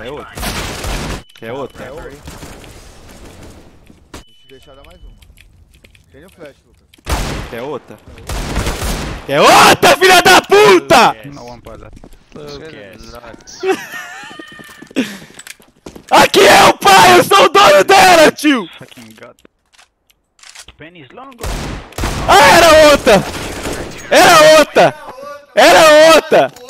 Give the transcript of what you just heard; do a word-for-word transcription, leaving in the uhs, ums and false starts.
Quer outra? Quer outra? Se deixar, dá mais uma. Tem o flash, Lucas. Quer outra? Quer outra, filha da puta! No one pilot. Aqui é o pai, eu sou o dono dela, tio! Fucking god. Pen is long. Ah, era outra! Era outra! Era outra!